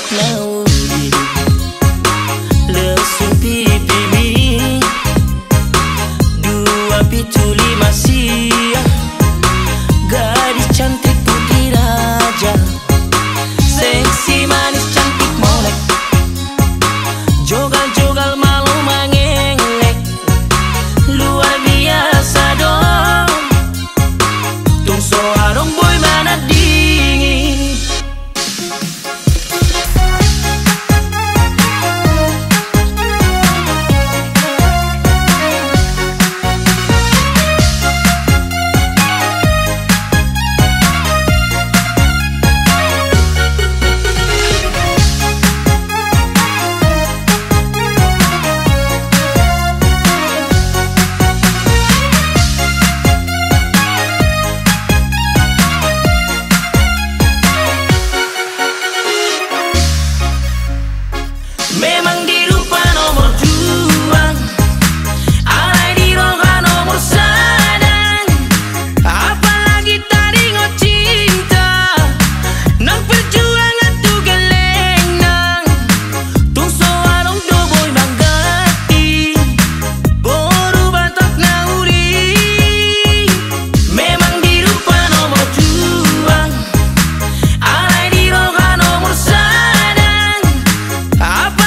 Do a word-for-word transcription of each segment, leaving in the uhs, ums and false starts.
Batak nauri lesung pipi mi dua pitu lima sia gadis cantik putri raja seksi manis cantik molek jogal-jogal malu mengelek luar biasa dong tung soarong boy mana dingin. Memang di rupa nomor dua, alay di roga nomor sadang. Apalagi tadi ngo cinta, nang perjuangan tu geleng nang. Tung soarong do boy manggati, boru Batak nauri. Memang di rupa nomor dua, alay di roga nomor sadang. Apa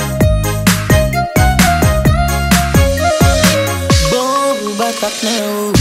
Batak nauri.